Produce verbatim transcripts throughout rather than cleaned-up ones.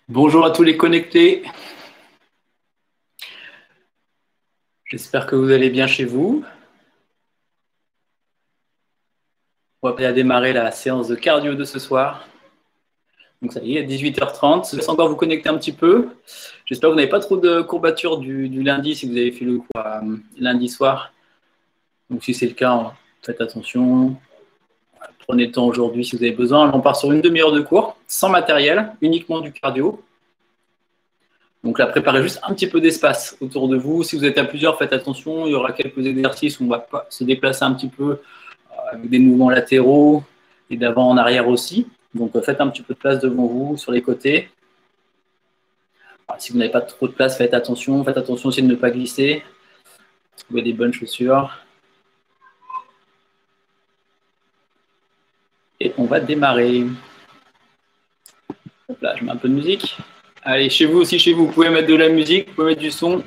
Bonjour à tous les connectés. J'espère que vous allez bien chez vous. On va bien démarrer la séance de cardio de ce soir. Donc ça y est, dix-huit heures trente. Je laisse encore vous connecter un petit peu. J'espère que vous n'avez pas trop de courbatures du, du lundi si vous avez fait le cours euh, lundi soir. Donc si c'est le cas, faites attention. Prenez le temps aujourd'hui si vous avez besoin. On part sur une demi-heure de cours, sans matériel, uniquement du cardio. Donc là, préparez juste un petit peu d'espace autour de vous. Si vous êtes à plusieurs, faites attention. Il y aura quelques exercices où on va se déplacer un petit peu avec des mouvements latéraux et d'avant en arrière aussi. Donc faites un petit peu de place devant vous, sur les côtés. Alors, si vous n'avez pas trop de place, faites attention. Faites attention aussi de ne pas glisser. Trouvez des bonnes chaussures. Et on va démarrer. Hop là, je mets un peu de musique. Allez, chez vous aussi, chez vous, vous pouvez mettre de la musique, vous pouvez mettre du son.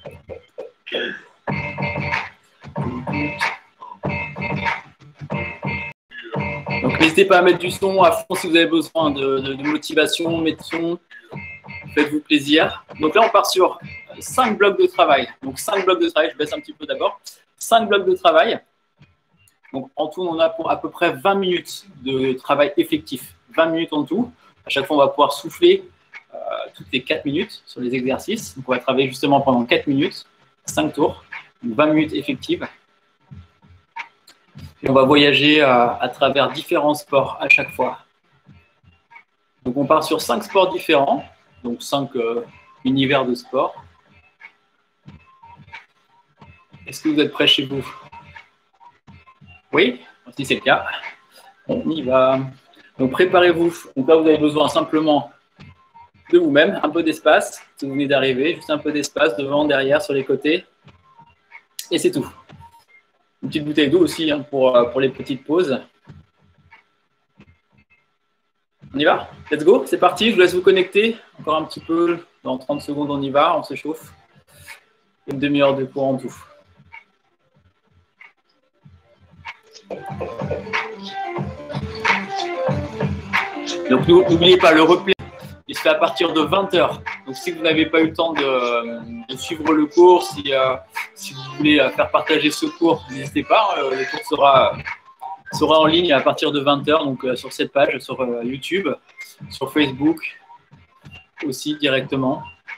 Donc n'hésitez pas à mettre du son à fond si vous avez besoin de, de, de motivation, mettez son, faites-vous plaisir. Donc là, on part sur cinq blocs de travail. Donc cinq blocs de travail, je baisse un petit peu d'abord. cinq blocs de travail. Donc en tout, on a pour à peu près vingt minutes de travail effectif. vingt minutes en tout. À chaque fois, on va pouvoir souffler euh, toutes les quatre minutes sur les exercices. Donc on va travailler justement pendant quatre minutes, cinq tours, donc vingt minutes effectives. Et on va voyager à, à travers différents sports à chaque fois. Donc on part sur cinq sports différents, donc cinq euh, univers de sport. Est-ce que vous êtes prêts chez vous? Oui, si c'est le cas, on y va. Donc préparez-vous. Donc là, vous avez besoin simplement de vous-même, un peu d'espace. Si vous venez d'arriver, juste un peu d'espace devant, derrière, sur les côtés. Et c'est tout. Une petite bouteille d'eau aussi hein, pour, pour les petites pauses. On y va? Let's go, c'est parti, je vous laisse vous connecter. Encore un petit peu, dans trente secondes on y va, on se chauffe. Une demi-heure de cours en tout. Donc n'oubliez pas, le replay, il se fait à partir de vingt heures. Donc si vous n'avez pas eu le temps de, de suivre le cours, si, euh, si vous voulez faire partager ce cours, n'hésitez pas, euh, le cours sera, sera en ligne à partir de vingt heures, donc euh, sur cette page, sur euh, YouTube, sur Facebook aussi directement.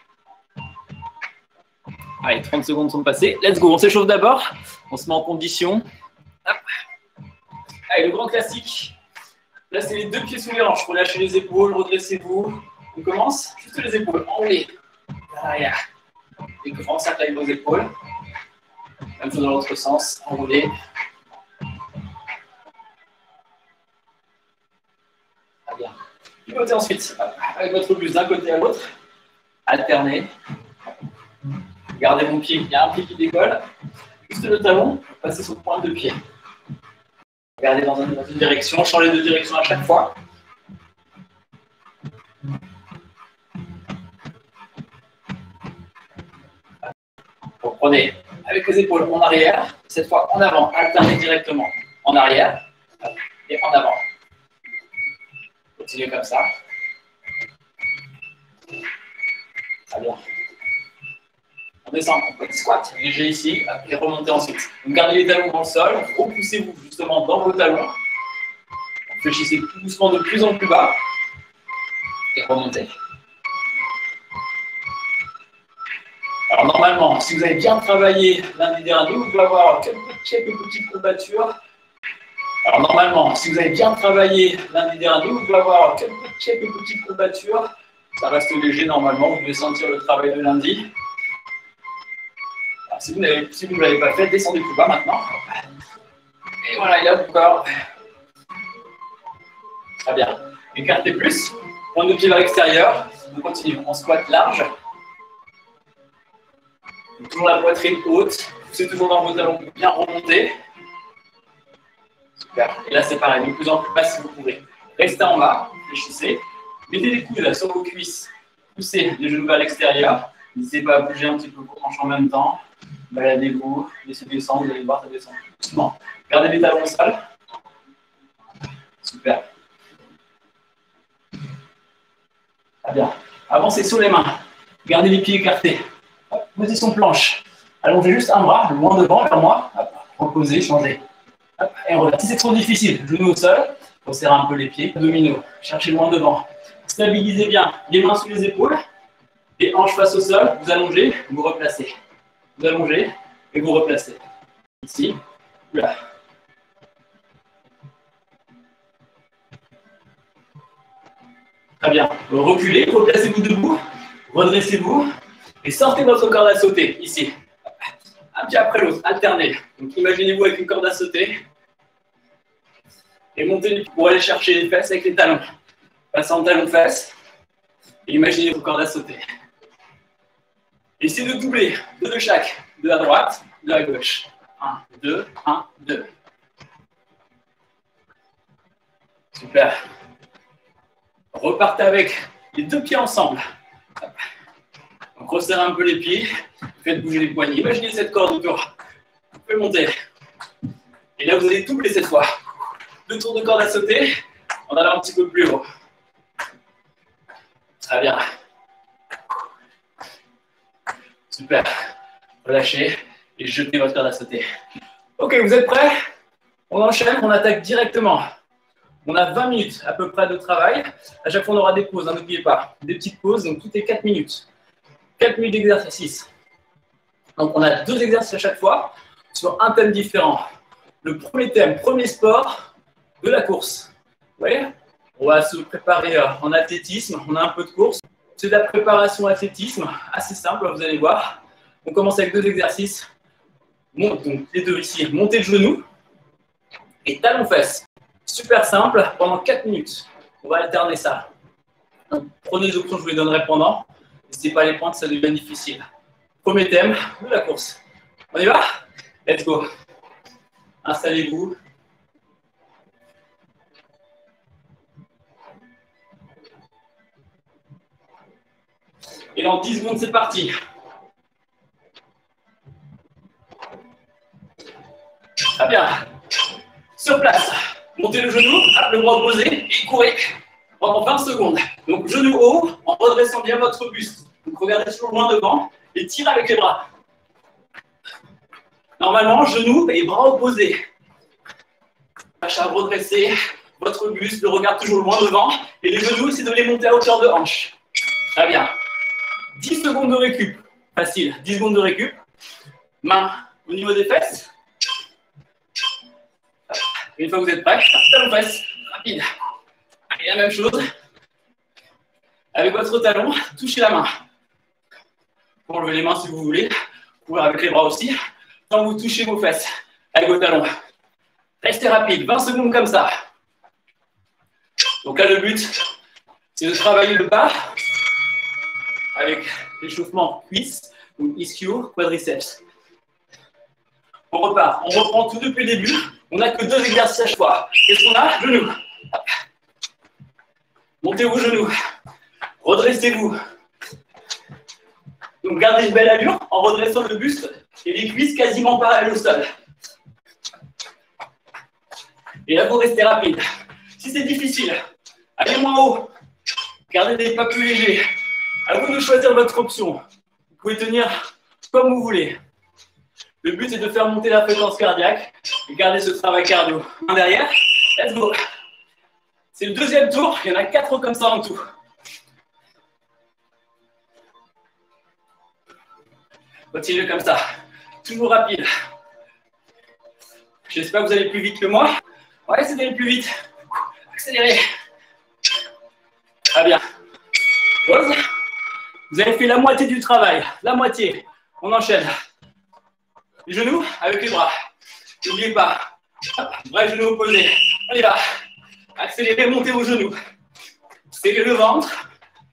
Allez, trente secondes sont passées. Let's go, on s'échauffe d'abord, on se met en condition. Hop. Allez, le grand classique. Placez les deux pieds sous les hanches, relâchez les épaules, redressez-vous. On commence, juste les épaules, enroulez. Arrière. Et grand cercle avec vos épaules. Même chose dans l'autre sens, enroulez. Très bien. Pivotez ensuite, avec votre buste d'un côté à l'autre. Alternez. Gardez mon pied, il y a un pied qui décolle. Juste le talon, passez sur pointe de pied. Regardez dans, un, dans une direction, changez de direction à chaque fois. Vous prenez avec les épaules en arrière, cette fois en avant, alternez directement en arrière et en avant. Continuez comme ça. Très bien. On descend, on peut squat, léger ici, et remontez ensuite. Donc gardez les talons dans le sol, repoussez-vous justement dans vos talons. Réfléchissez tout doucement de plus en plus bas. Et remontez. Alors normalement, si vous avez bien travaillé lundi dernier, vous devez avoir quelques, quelques petites courbatures. Alors normalement, si vous avez bien travaillé lundi dernier, vous devez avoir quelques, quelques petites courbatures. Ça reste léger normalement, vous devez sentir le travail de lundi. Si vous ne si l'avez pas fait, descendez plus bas maintenant. Et voilà, il a le corps. Très bien. Écartez plus. Pointe de pied vers l'extérieur. On continue. On squat large. Donc, toujours la poitrine haute. Poussez toujours dans vos talons pour bien remonter. Super. Et là, c'est pareil. De plus en plus bas si vous pouvez. Restez en bas. Réfléchissez. Mettez les coudes sur vos cuisses. Poussez les genoux vers l'extérieur. N'hésitez pas à bouger un petit peu pour trancher en même temps. Baladez-vous, laissez descendre, vous allez voir, ça descend doucement. Gardez les talons au sol. Super. Très bien. Avancez sur les mains. Gardez les pieds écartés. Hop, position planche. Allongez juste un bras, le loin devant, vers moi. Hop, reposez, changez. Hop, et on revient. Si c'est trop difficile, genou au sol. Resserrez un peu les pieds. Domino. Cherchez loin devant. Stabilisez bien les mains sous les épaules. Les hanches face au sol. Vous allongez, vous replacez. Vous allongez et vous replacez. Ici. Là. Très bien. Reculez, replacez-vous debout, redressez-vous et sortez votre corde à sauter, ici. Un pied après l'autre, alternez. Donc imaginez-vous avec une corde à sauter et montez les pieds pour aller chercher les fesses avec les talons. Passez en talons-fesses et imaginez vos cordes à sauter. Essayez de doubler, deux de chaque, deux à droite, deux à gauche. un, deux, un, deux. Super. Repartez avec les deux pieds ensemble. Donc, resserrez un peu les pieds, faites bouger les poignets. Imaginez cette corde autour. Vous pouvez monter. Et là, vous allez doubler cette fois. Deux tours de corde à sauter, en allant un petit peu plus haut. Très bien. Super. Relâchez et jetez votre corde à sauter. Ok, vous êtes prêts? On enchaîne, on attaque directement. On a vingt minutes à peu près de travail. À chaque fois, on aura des pauses, hein, n'oubliez pas. Des petites pauses, donc toutes les quatre minutes. quatre minutes d'exercice. Donc, on a deux exercices à chaque fois sur un thème différent. Le premier thème, premier sport de la course. Vous voyez? On va se préparer en athlétisme. On a un peu de course. C'est de la préparation athlétisme, assez simple, vous allez voir. On commence avec deux exercices. Donc, les deux ici. Montez le genou et talons-fesses. Super simple, pendant quatre minutes. On va alterner ça. Donc, prenez les options, je vous les donnerai pendant. N'hésitez pas à les prendre, ça devient difficile. Premier thème de la course. On y va? Let's go. Installez-vous. Et dans dix secondes, c'est parti. Très bien. Sur place. Montez le genou, le bras opposé et courez pendant vingt secondes. Donc, genou haut, en redressant bien votre buste. Donc, regardez toujours loin devant et tirez avec les bras. Normalement, genou et bras opposés. Cherchez à redresser votre buste, le regard toujours loin devant. Et les genoux, c'est de les monter à hauteur de hanche. Très bien. dix secondes de récup. Facile. dix secondes de récup. Main au niveau des fesses. Une fois que vous êtes prêts, talon fesses, rapide. Et la même chose. Avec votre talon, touchez la main. Pour enlever les mains si vous voulez. Vous pouvez avec les bras aussi. Quand vous touchez vos fesses avec vos talons. Restez rapide, vingt secondes comme ça. Donc là, le but, c'est de travailler le bas avec l'échauffement cuisse ou ischio, quadriceps. On repart, on reprend tout depuis le début. On n'a que deux exercices à chaque fois. Qu'est-ce qu'on a? Genoux. Montez vos genoux. Redressez-vous. Donc gardez une belle allure en redressant le buste et les cuisses quasiment parallèles au sol. Et là, vous restez rapide. Si c'est difficile, allez moins haut. Gardez des pas plus légers. À vous de choisir votre option. Vous pouvez tenir comme vous voulez. Le but, c'est de faire monter la fréquence cardiaque et garder ce travail cardio. Un derrière, let's go. C'est le deuxième tour, il y en a quatre comme ça en tout. Continuez comme ça, toujours rapide. J'espère que vous allez plus vite que moi. Ouais, c'est d'aller plus vite. Accélérez. Très bien. Pause. Vous avez fait la moitié du travail, la moitié. On enchaîne. Les genoux avec les bras. N'oubliez pas. Bras et genoux opposés. On y va. Accélérez, montez vos genoux. Serrez le ventre.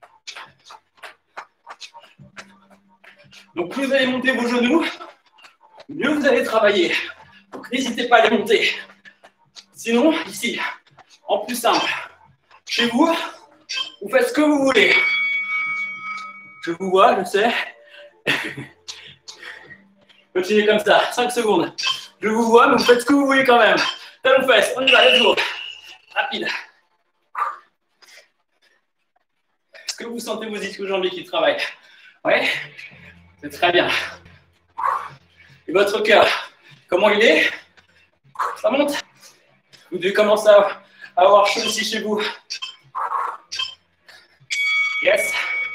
Donc, plus vous allez monter vos genoux, mieux vous allez travailler. Donc, n'hésitez pas à les monter. Sinon, ici, en plus simple, chez vous, vous faites ce que vous voulez. Je vous vois, je sais. Continuez comme ça, cinq secondes. Je vous vois, mais vous faites ce que vous voulez quand même. Talons fesses, on y va, let's go. Rapide. Est-ce que vous sentez vos ischio-jambiers qui travaillent? Ouais, c'est très bien. Et votre cœur, comment il est? Ça monte? Vous devez commencer à avoir chaud ici chez vous. Yes.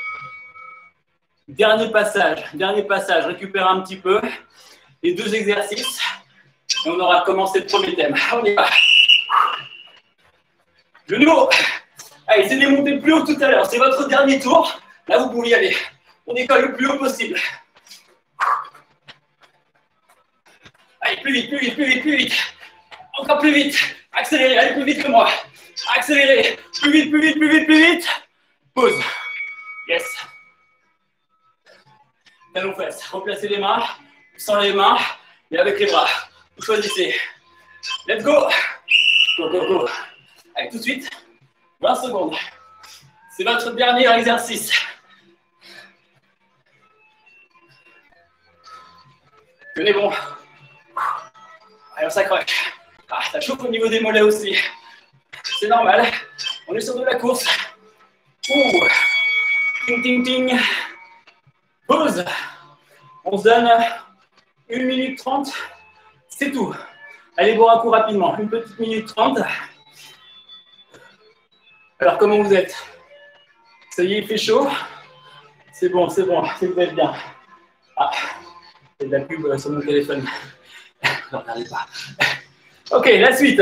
Dernier passage, dernier passage. Récupère un petit peu les deux exercices. Et on aura commencé le premier thème. On y va. Genoux. Allez, c'est démonté plus haut que tout à l'heure. C'est votre dernier tour. Là, vous pouvez y aller. On décolle le plus haut possible. Allez, plus vite, plus vite, plus vite, plus vite. Encore plus vite. Accélérez, allez plus vite que moi. Accélérez. Plus vite, plus vite, plus vite, plus vite. Pause. Yes. Talons fesses. Replacez les mains. Sans les mains et avec les bras. Vous choisissez. Let's go. Go, go, go. Allez, tout de suite. vingt secondes. C'est votre dernier exercice. Tenez bon. Allez, on s'accroche. Ah, ça chauffe au niveau des mollets aussi. C'est normal. On est sur de la course. Ouh. Ting, ting, ting. Pause. On se donne une minute trente. C'est tout. Allez boire un coup rapidement. Une petite minute trente. Alors, comment vous êtes? Ça y est, il fait chaud? C'est bon, c'est bon. C'est que vous êtes bien. Ah, c'est de la pub sur mon téléphone. Ne regardez pas. Ok, la suite.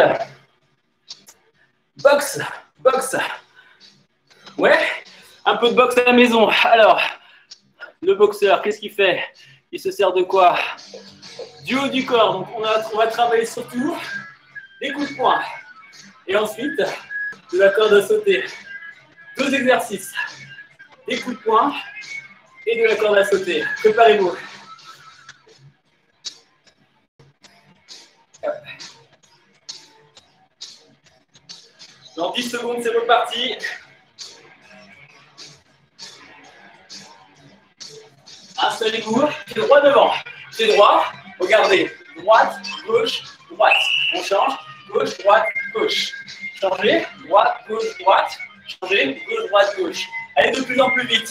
Boxe, boxe. Ouais, un peu de boxe à la maison. Alors, le boxeur, qu'est-ce qu'il fait? Il se sert de quoi? Du haut du corps. Donc, on, a, on va travailler surtout des coups de poing. Et ensuite, de la corde à sauter. Deux exercices. Des coups de poing et de la corde à sauter. Préparez-vous. Dans dix secondes, c'est reparti. Installez-vous, pied droit devant. Pied droit, regardez. Droite, gauche, droite. On change. Gauche, droite, gauche. Changez. Droite, gauche, droite. Changez. Gauche, droite, gauche. Allez de plus en plus vite.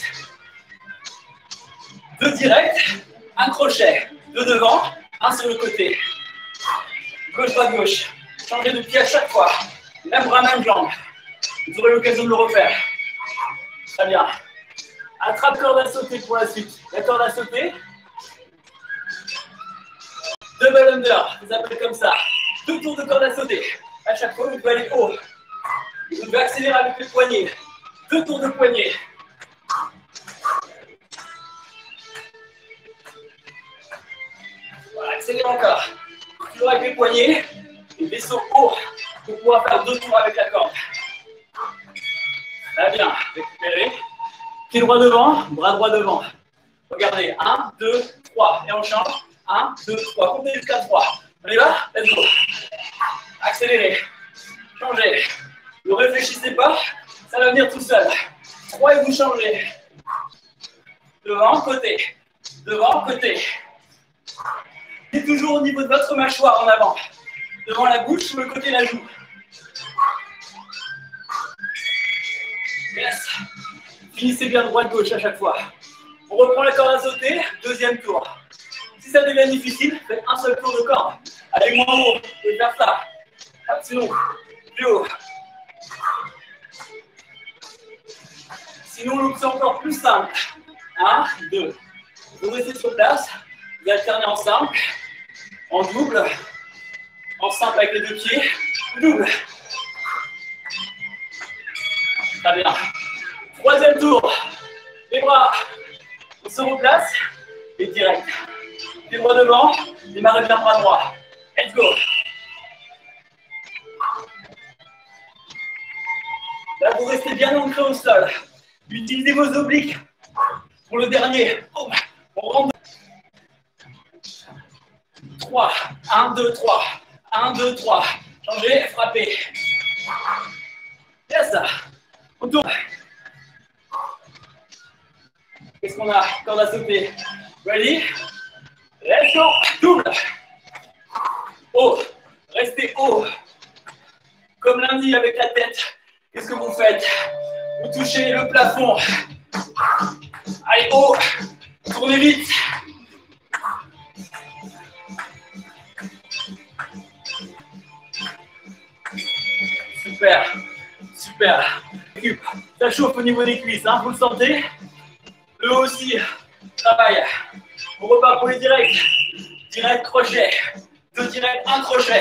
Deux directs, un crochet. Deux devant, un sur le côté. Gauche, droite, gauche. Changez de pied à chaque fois. Même bras, même jambe. Vous aurez l'occasion de le refaire. Très bien. Attrape corde à sauter pour la suite. La corde à sauter. Double under, je vous appelle comme ça. Deux tours de corde à sauter. À chaque fois, vous pouvez aller haut. Vous devez accélérer avec les poignets. Deux tours de poignets. Voilà, accélérez encore. Toujours avec les poignets. Et vaisseau haut pour pouvoir faire deux tours avec la corde. Très bien. Récupérez. Pied droit devant, bras droit devant. Regardez. un, deux, trois. Et on change. un, deux, trois. Comptez jusqu'à trois. On y va? Let's go. Accélérez. Changez. Ne réfléchissez pas. Ça va venir tout seul. trois et vous changez. Devant, côté. Devant, côté. Et toujours au niveau de votre mâchoire en avant. Devant la bouche, sur le côté de la joue. Yes. Finissez bien droite-gauche à chaque fois. On reprend la corde à sauter, deuxième tour. Si ça devient difficile, faites un seul tour de corde. Allez moins haut, vous pouvez faire ça. Sinon, plus haut. Sinon, l'autre c'est encore plus simple. un, deux. Vous restez sur place, vous alternez en simple, en double, en simple avec les deux pieds, double. Très bien. Troisième tour. Les bras, on se replace et direct. Les bras devant, démarrez bien bras droit. Let's go. Là, vous restez bien ancré au sol. Utilisez vos obliques pour le dernier. Oh, on rentre. trois. un, deux, trois. un, deux, trois. Changez, frappez. Yes. On tourne. Qu'est-ce qu'on a? Corde à sauter. Ready? Let's go. Double. Haut. Restez haut. Comme lundi avec la tête. Qu'est-ce que vous faites? Vous touchez le plafond. Allez, haut. Tournez vite. Super. Super. Ça chauffe au niveau des cuisses, hein, vous le sentez? Le haut aussi. Travail. On repart pour les directs. Direct crochet. Deux directs, un crochet.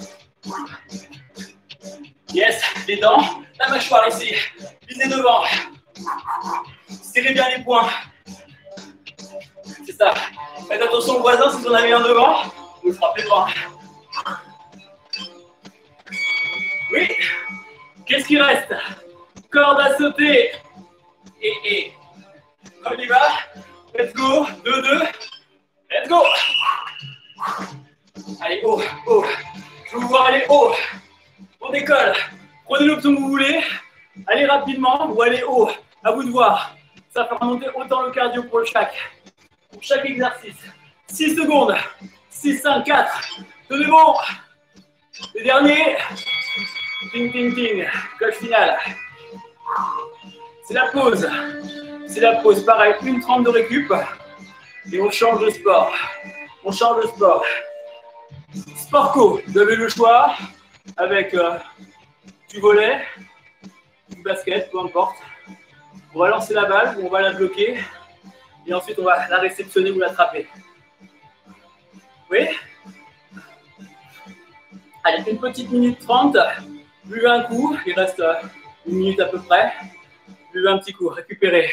Yes, les dents, la mâchoire ici. Visez devant. Serrez bien les poings. C'est ça. Faites attention aux voisins si vous en avez un devant. Vous ne le frappez pas. Oui. Qu'est-ce qui reste? Corde à sauter. Et, et. On y va. Let's go. deux, deux. Let's go. Allez, haut, haut. Je veux vous voir aller haut. On décolle. Prenez l'option que vous voulez. Allez rapidement ou allez haut. À vous de voir. Ça va faire monter autant le cardio pour le chaque. Pour chaque exercice. six secondes. six, cinq, quatre. Tenez bon. Le dernier. Ting, ting, ting. Coche finale. C'est la pause. C'est la pause. Pareil, une trente de récup. Et on change de sport. On change de sport. Sport co. Vous avez le choix avec euh, du volley, du basket, peu importe. On va lancer la balle ou on va la bloquer. Et ensuite, on va la réceptionner ou l'attraper. Oui? Allez, une petite minute trente. Buvez un coup. Il reste une minute à peu près. Buvez un petit coup. Récupérez.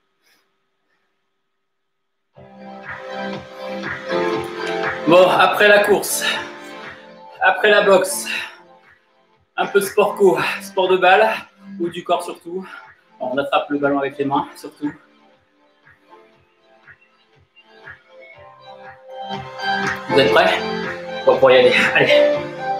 Bon, après la course, après la boxe, un peu de sport co, sport de balle ou du corps surtout. Bon, on attrape le ballon avec les mains surtout. Vous êtes prêts? Bon, pour y aller. Allez.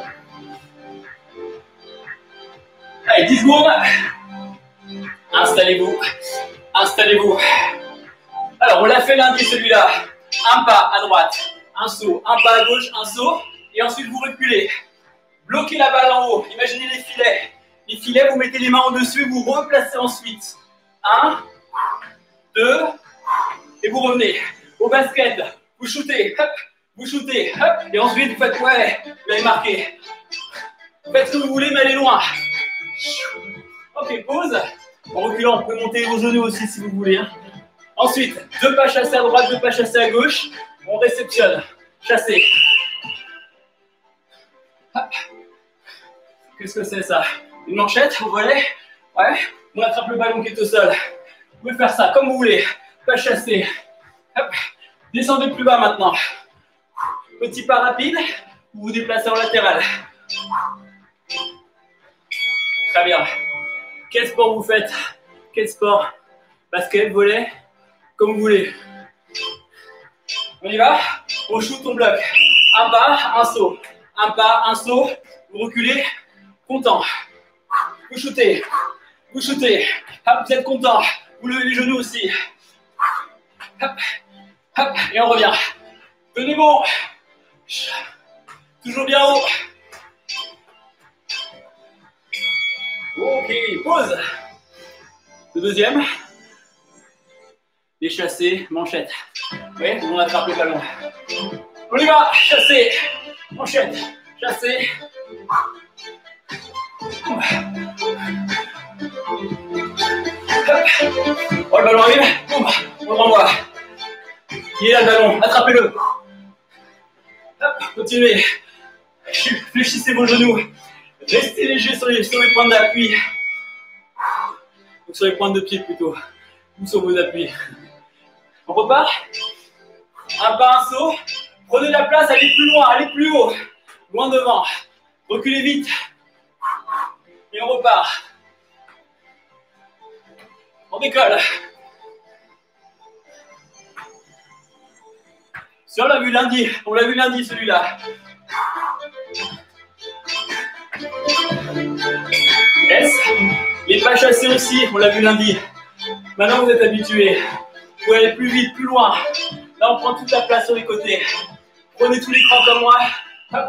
Allez, dix secondes. Installez-vous. Installez-vous. Alors, on l'a fait lundi celui-là. Un pas à droite. Un saut, un pas à gauche, un saut, et ensuite vous reculez. Bloquez la balle en haut, imaginez les filets. Les filets, vous mettez les mains au-dessus, vous replacez ensuite. Un, deux, et vous revenez. Au basket, vous shootez, hop, vous shootez, hop, et ensuite vous faites, ouais, vous avez marqué. Faites ce que vous voulez, mais allez loin. Ok, pause. En reculant, vous pouvez monter vos genoux aussi si vous voulez. Hein. Ensuite, deux pas chassés à droite, deux pas chassés à gauche. On réceptionne. Chasser. Qu'est-ce que c'est ça? Une manchette au volet? Ouais. On attrape le ballon qui est au sol. Vous pouvez faire ça comme vous voulez. Pas chasser. Hop. Descendez plus bas maintenant. Petit pas rapide. Vous vous déplacez en latéral. Très bien. Quel sport vous faites? Quel sport? Basket, volley? Comme vous voulez. On y va? On shoot, on bloque. Un pas, un saut. Un pas, un saut. Vous reculez. Content. Vous shootez. Vous shootez. Hop, vous êtes content. Vous levez les genoux aussi. Hop, hop, et on revient. Tenez bon. Toujours bien haut. Ok, pause. Le deuxième. Les chassés, manchette. Oui, on attrape le ballon. On y va, chasser, manchette, chasser. Oh, le ballon arrive, boum, on le renvoie. Il est là le ballon, attrapez-le. Hop, continuez. Fléchissez vos genoux. Restez léger sur les, sur les pointes d'appui. Ou sur les pointes de pied plutôt. Ou sur vos appuis. On repart. Un pas, un saut. Prenez la place, allez plus loin, allez plus haut. Loin devant. Reculez vite. Et on repart. On décolle. Si on l'a vu lundi, on l'a vu lundi celui-là. Yes. Les pas chassés aussi, on l'a vu lundi. Maintenant vous êtes habitués. Vous pouvez aller plus vite, plus loin. Là on prend toute la place sur les côtés. Prenez tout l'écran comme moi. Hop.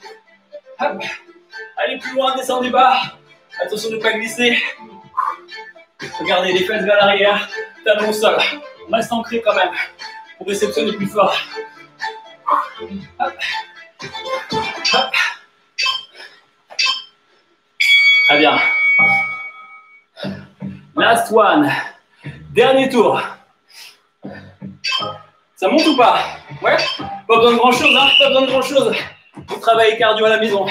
Hop. Allez plus loin, descendez bas. Attention de ne pas glisser. Regardez, les fesses vers l'arrière, talon au sol. On reste ancré quand même pour réceptionner plus fort. Hop. Hop. Très bien. Last one. Dernier tour. Ça monte ou pas? Ouais. Pas besoin de grand chose, hein. Pas besoin de grand chose pour travailler cardio à la maison.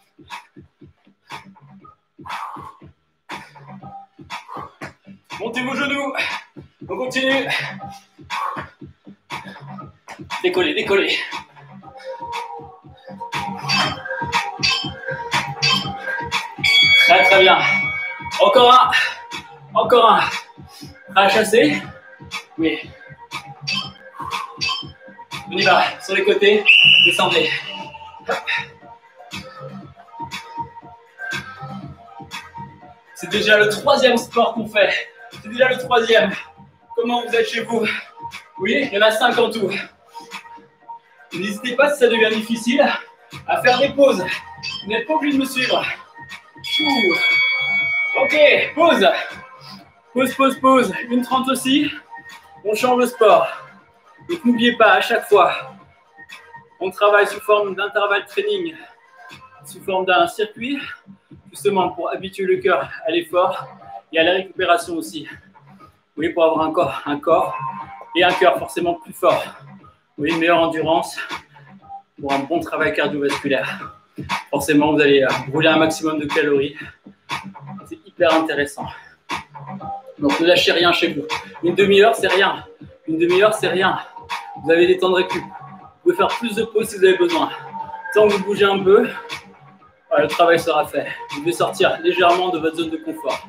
Montez vos genoux. On continue. Décollez, décollez. Très très bien. Encore un. Encore un. Prêt à chasser? Oui. On y va. Sur les côtés. Descendez. C'est déjà le troisième sport qu'on fait. C'est déjà le troisième. Comment vous êtes chez vous? Oui, il y en a cinq en tout. N'hésitez pas, si ça devient difficile, à faire des pauses. Vous n'êtes pas obligé de me suivre. Ouh. Ok, pause. Pause, pause, pause. Une trente aussi. On change de sport. Donc n'oubliez pas, à chaque fois, on travaille sous forme d'intervalle training, sous forme d'un circuit, justement pour habituer le cœur à l'effort et à la récupération aussi. Vous voyez, pour avoir un corps, un corps et un cœur forcément plus fort. Vous voyez, une meilleure endurance pour un bon travail cardiovasculaire. Forcément, vous allez brûler un maximum de calories. C'est hyper intéressant. Donc, ne lâchez rien chez vous. Une demi-heure, c'est rien. Une demi-heure, c'est rien. Vous avez des temps de récup. Vous pouvez faire plus de pauses si vous avez besoin. Tant que vous bougez un peu, voilà, le travail sera fait. Vous devez sortir légèrement de votre zone de confort.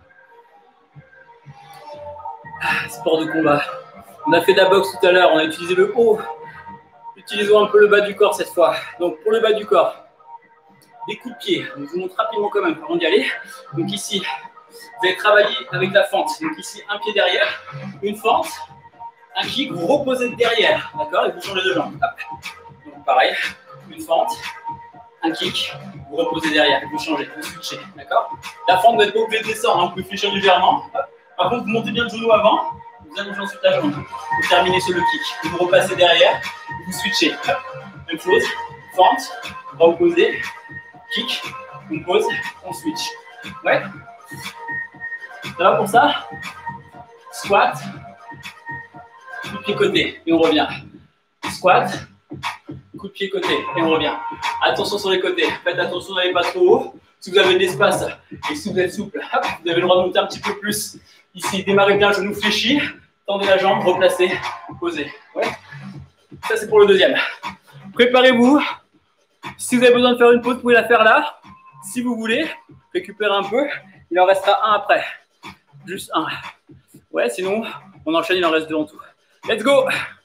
Sport de combat. On a fait de la boxe tout à l'heure, on a utilisé le haut. Utilisons un peu le bas du corps cette fois. Donc pour le bas du corps, des coups de pied. Je vous montre rapidement quand même avant d'y aller. Donc ici, vous allez travailler avec la fente. Donc ici, un pied derrière, une fente, un kick, vous reposez derrière. D'accord? Et vous changez de jambe. Hop. Donc pareil, une fente, un kick, vous reposez derrière, vous changez, vous switchez. D'accord? La fente, vous n'êtes pas obligé de descendre, hein. Vous pouvez fléchir légèrement. Hop. Par contre, vous montez bien le genou avant, vous allongez ensuite la jambe. Vous terminez sur le kick. Vous repassez derrière, vous switchez. Hop. Même chose, fente, bras opposé, kick, on pose, on switch. Ouais. Ça va pour ça? Squat, coup de pied côté, et on revient. Squat, coup de pied côté, et on revient. Attention sur les côtés, faites attention d'aller pas trop haut. Si vous avez de l'espace et si vous êtes souple, hop, vous avez le droit de monter un petit peu plus. Ici, démarrez bien, genou fléchi, tendez la jambe, replacez, posez. Ouais. Ça, c'est pour le deuxième. Préparez-vous. Si vous avez besoin de faire une pause, vous pouvez la faire là. Si vous voulez, récupérez un peu. Il en restera un après. Juste un. Ouais, sinon, on enchaîne, il en reste deux en tout. Let's go.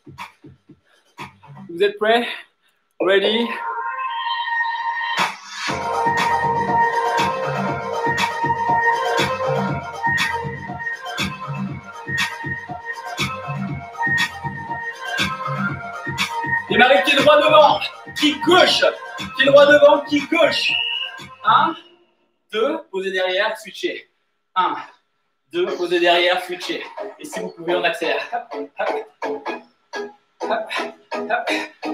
Vous êtes prêts? Ready? Démarrez pied droit devant, kick gauche, pied droit devant, kick gauche. Un, deux, posez derrière, switchez. Un, deux, posez derrière, switchez. Et si vous pouvez, on accélère. Hop, hop, hop, hop.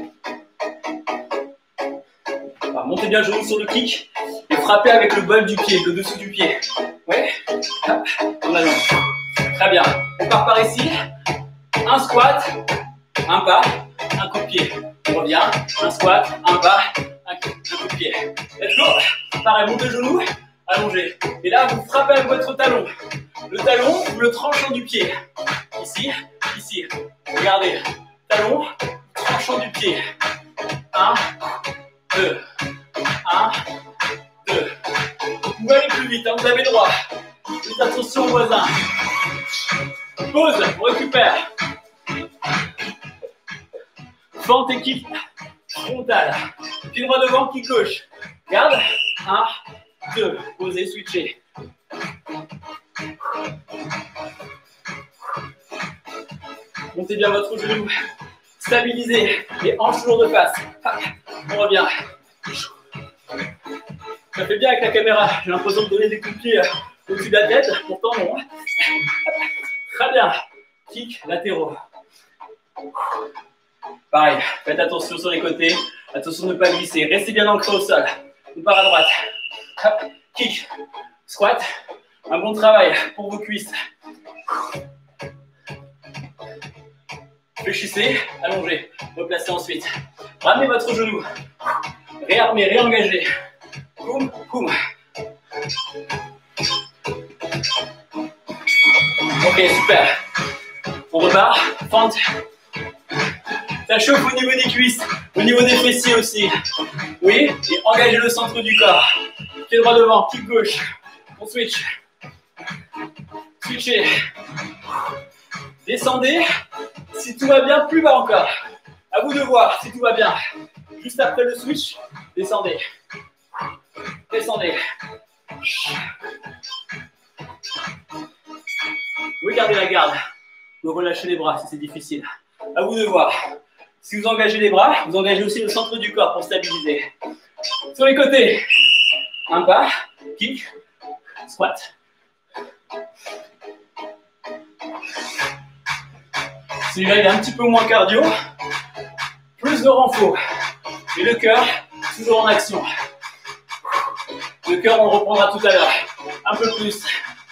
Alors, montez bien le genou sur le kick et frappez avec le bol du pied, le dessous du pied. Ouais, hop, on avance. Très bien. On part par ici. Un squat, un pas. Un coup de pied. On revient. Un squat, un pas, un coup, un coup de pied. Let's go. Pareil, montez le genou, allongez. Et là, vous frappez avec votre talon. Le talon, vous le tranchant du pied. Ici, ici. Regardez. Talon, tranchant du pied. Un, deux. Un, deux. Vous pouvez aller plus vite, hein, vous avez le droit. Faites attention aux voisins. Pause, on récupère. Fente et kick frontal. Pied droit devant, kick gauche. Garde. Un, deux. Posez, switchez. Montez bien votre genou. Stabilisez les hanches toujours de face. On revient. Ça fait bien avec la caméra. J'ai l'impression de donner des coups de pied au-dessus de la tête. Pourtant, non. Très bien. Kick latéraux. Pareil, faites attention sur les côtés. Attention de ne pas glisser. Restez bien ancré au sol. On part à droite. Hop, kick. Squat. Un bon travail pour vos cuisses. Fléchissez, allongez. Replacez ensuite. Ramenez votre genou. Réarmez, réengagez. Boum, boum. Ok, super. On repart. Fente. Ça chauffe au niveau des cuisses, au niveau des fessiers aussi. Oui, et engagez le centre du corps. Pied droit devant, pied gauche. On switch. Switchez. Descendez. Si tout va bien, plus bas encore. À vous de voir si tout va bien. Juste après le switch, descendez. Descendez. Oui, gardez la garde. Ne relâchez les bras si c'est difficile. À vous de voir. Si vous engagez les bras, vous engagez aussi le centre du corps pour stabiliser. Sur les côtés, un pas, kick, squat. Celui-là, il est un petit peu moins cardio. Plus de renfort. Et le cœur, toujours en action. Le cœur, on le reprendra tout à l'heure. Un peu plus.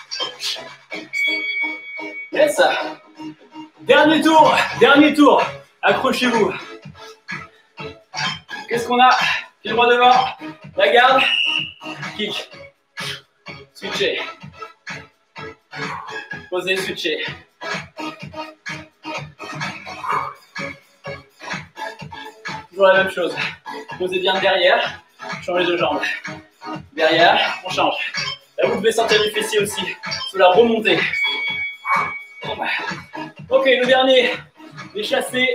Yes. Dernier tour, dernier tour. Accrochez-vous. Qu'est-ce qu'on a? Pied droit devant. La garde. Kick. Switcher. Posez, switcher. Toujours la même chose. Posez bien derrière. Changez de jambe. Derrière, on change. Là, vous devez sentir les fessiers aussi. Sur la remontée. Ok, le dernier. Les chassés.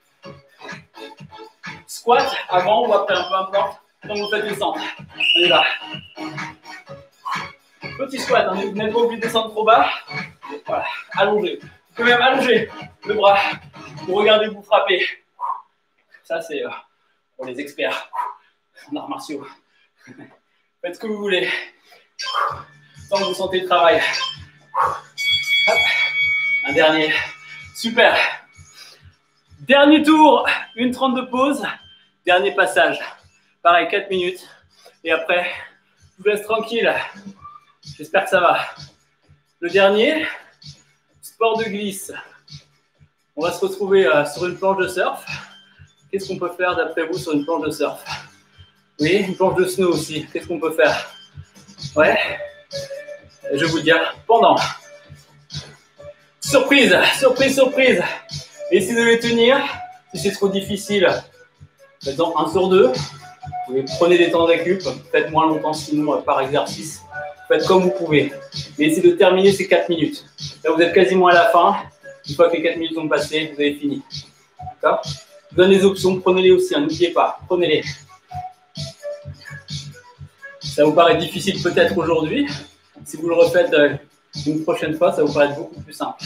Squat avant ou après, peu importe. Quand vous faites descendre. On y va. Petit squat, hein, vous n'êtes pas obligé de descendre trop bas. Voilà, allongez. Vous pouvez même allonger le bras pour regarder vous frapper. Ça, c'est euh, pour les experts en arts martiaux. Faites ce que vous voulez. Tant que vous sentez le travail. Hop. Un dernier. Super. Dernier tour. Une trente de pause. Dernier passage. Pareil, quatre minutes. Et après, je vous laisse tranquille. J'espère que ça va. Le dernier, sport de glisse. On va se retrouver euh, sur une planche de surf. Qu'est-ce qu'on peut faire d'après vous sur une planche de surf? Oui, une planche de snow aussi. Qu'est-ce qu'on peut faire? Ouais. Et je vais vous le dire pendant. Surprise, surprise, surprise. Et si vous devez tenir, si c'est trop difficile, faites-en un sur deux. Vous prenez des temps de récup, faites moins longtemps sinon par exercice. Faites comme vous pouvez. Mais essayez de terminer ces quatre minutes. Là, vous êtes quasiment à la fin. Une fois que les quatre minutes sont passées, vous avez fini. D'accord? Je vous donne les options, prenez-les aussi, hein, n'oubliez pas, prenez-les. Ça vous paraît difficile peut-être aujourd'hui. Si vous le refaites euh, une prochaine fois, ça vous paraît beaucoup plus simple.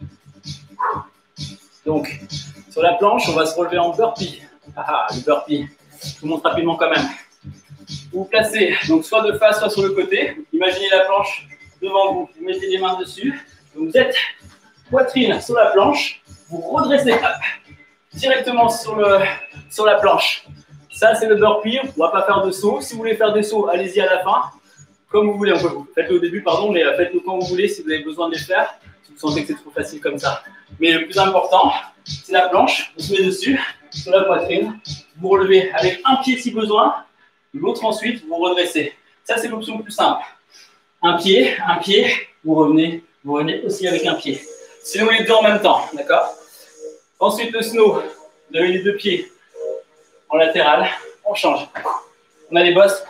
Donc, sur la planche, on va se relever en burpee. Ah, le burpee. Je vous montre rapidement quand même. Vous vous placez donc soit de face, soit sur le côté. Imaginez la planche devant vous. Vous mettez les mains dessus. Donc, vous êtes poitrine sur la planche. Vous redressez hop, directement sur, le, sur la planche. Ça, c'est le burpee. On ne va pas faire de saut. Si vous voulez faire des sauts, allez-y à la fin. Comme vous voulez. Faites-le au début, pardon, mais faites-le quand vous voulez si vous avez besoin de les faire. Si vous sentez que c'est trop facile comme ça. Mais le plus important, c'est la planche. Vous mettez dessus, sur la poitrine. Vous relevez avec un pied si besoin. L'autre ensuite, vous redressez. Ça, c'est l'option plus simple. Un pied, un pied, vous revenez, vous revenez aussi avec un pied. Sinon, les deux en même temps, d'accord? Ensuite, le snow. Vous avez les deux pieds en latéral. On change. On a les bosses.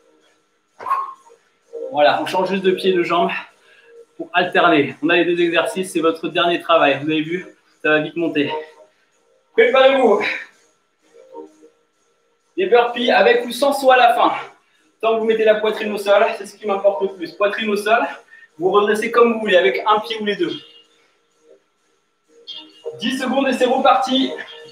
Voilà, on change juste de pied et de jambes pour alterner. On a les deux exercices, c'est votre dernier travail. Vous avez vu, ça va vite monter. Préparez-vous. Des burpees avec ou sans saut à la fin. Tant que vous mettez la poitrine au sol, c'est ce qui m'importe le plus. Poitrine au sol, vous redressez comme vous voulez, avec un pied ou les deux. dix secondes et c'est reparti.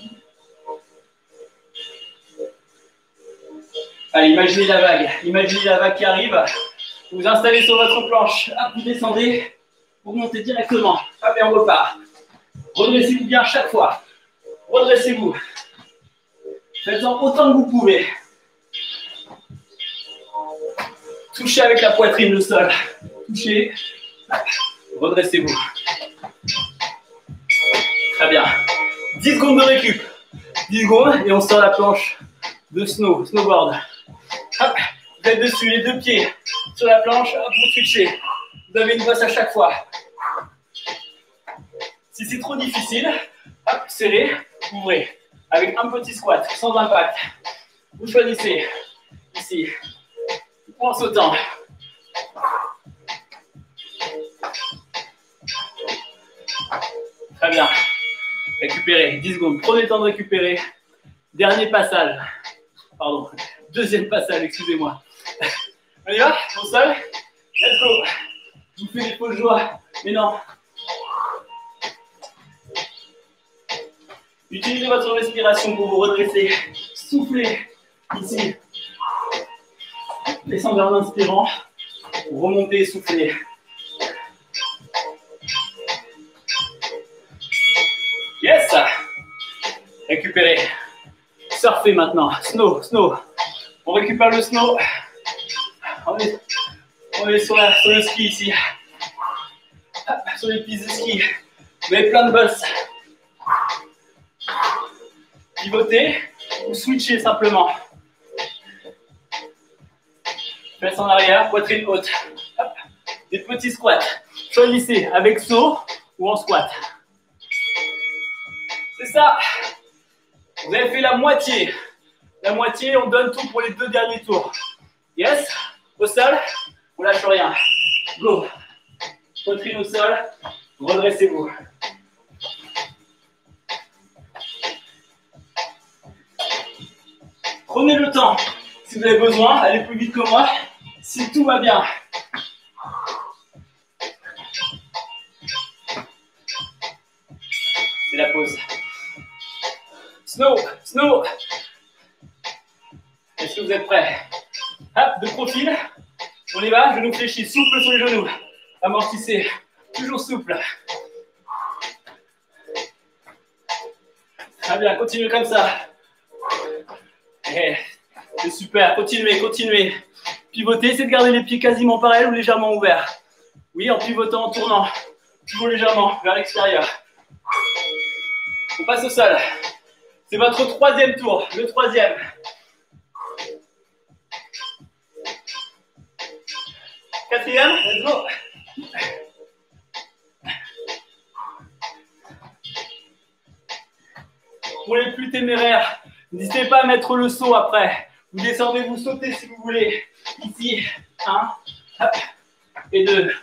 Allez, imaginez la vague. Imaginez la vague qui arrive. Vous vous installez sur votre planche. Hop, vous descendez. Vous montez directement. Ah bien, on repart. Redressez-vous bien chaque fois. Redressez-vous. Faites-en autant que vous pouvez. Touchez avec la poitrine le sol. Touchez. Redressez-vous. Très bien. dix secondes de récup. dix secondes et on sort la planche de snow, snowboard. Hop, vous êtes dessus, les deux pieds sur la planche, hop, vous switchez. Vous avez une bosse à chaque fois. Si c'est trop difficile, hop, serrez, ouvrez. Avec un petit squat, sans impact. Vous choisissez. Ici. Ou en sautant. Très bien. Récupérez, dix secondes. Prenez le temps de récupérer. Dernier passage. Pardon. Deuxième passage, excusez-moi. On y va? Au sol? Let's go. Je vous fais des fausses joies. Mais non. Utilisez votre respiration pour vous redresser. Soufflez. Ici. Descendez en inspirant. Remontez et soufflez. Yes! Récupérez. Surfez maintenant. Snow, snow. On récupère le snow. On est, on est sur, la, sur le ski ici. Hop, sur les pistes de ski. Vous avez plein de bosses. Pivotez ou switchez simplement. Fesse en arrière, poitrine haute. Hop. Des petits squats. Choisissez avec saut ou en squat. C'est ça. Vous avez fait la moitié. La moitié, on donne tout pour les deux derniers tours. Yes. Au sol, on lâche rien. Go. Poitrine au sol. Redressez-vous. Prenez le temps. Si vous avez besoin, allez plus vite que moi. Si tout va bien. C'est la pause. Snow, snow. Est-ce que vous êtes prêts? Hop, de profil. On y va, genoux fléchis, souple sur les genoux. Amortissez, toujours souple. Très bien, continuez comme ça. Eh, c'est super, continuez, continuez. Pivotez, essayez de garder les pieds quasiment pareils ou légèrement ouverts. Oui, en pivotant, en tournant. Toujours légèrement vers l'extérieur. On passe au sol. C'est votre troisième tour, le troisième. Quatrième, let's go. Pour les plus téméraires, n'hésitez pas à mettre le saut après. Vous descendez, vous sautez si vous voulez. Ici, un, hop, et deux.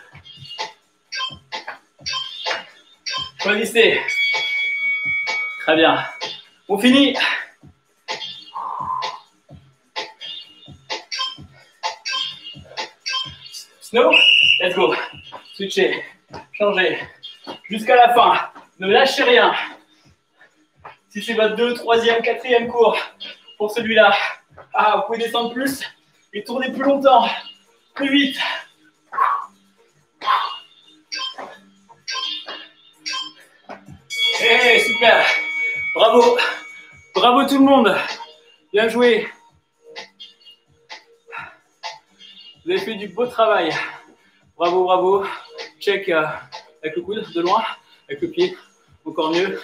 Choisissez. Très bien. On finit. Snow, let's go. Switchez, changez. Jusqu'à la fin. Ne lâchez rien. Si c'est votre deux, troisième, quatrième cours pour celui-là, ah, vous pouvez descendre plus et tourner plus longtemps, plus vite. Hey, super. Bravo. Bravo tout le monde. Bien joué. Vous avez fait du beau travail. Bravo, bravo. Check euh, avec le coude de loin, avec le pied, encore mieux.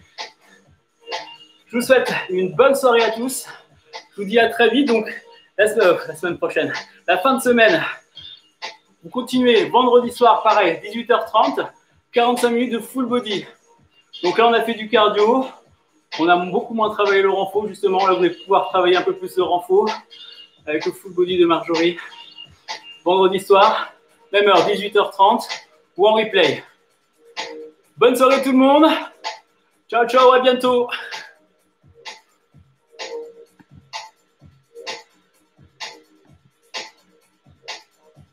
Je vous souhaite une bonne soirée à tous. Je vous dis à très vite, donc la semaine, la semaine prochaine, la fin de semaine. Vous continuez vendredi soir, pareil, dix-huit heures trente, quarante-cinq minutes de full body. Donc là, on a fait du cardio. On a beaucoup moins travaillé le renfort, justement. Là, vous allez pouvoir travailler un peu plus le renfort avec le full body de Marjorie. Vendredi soir, même heure, dix-huit heures trente ou en replay. Bonne soirée tout le monde. Ciao, ciao, à bientôt.